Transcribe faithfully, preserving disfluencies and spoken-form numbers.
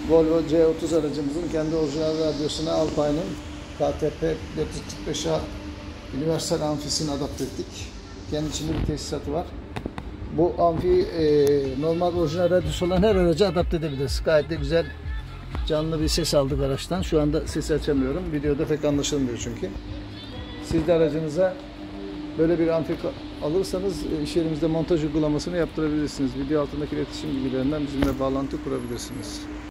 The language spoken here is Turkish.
Volvo C otuz aracımızın kendi orijinal radyosuna Alpine'ın K T P dört yüz kırk beş A Universal amfisini adapte ettik. Kendi içinde bir tesisatı var. Bu amfi e, normal orijinal radyosu olan her araca adapte edebiliriz. Gayet de güzel canlı bir ses aldık araçtan. Şu anda sesi açamıyorum. Videoda pek anlaşılmıyor çünkü. Siz de aracınıza böyle bir amfi alırsanız iş yerimizde montaj uygulamasını yaptırabilirsiniz. Video altındaki iletişim bilgilerinden bizimle bağlantı kurabilirsiniz.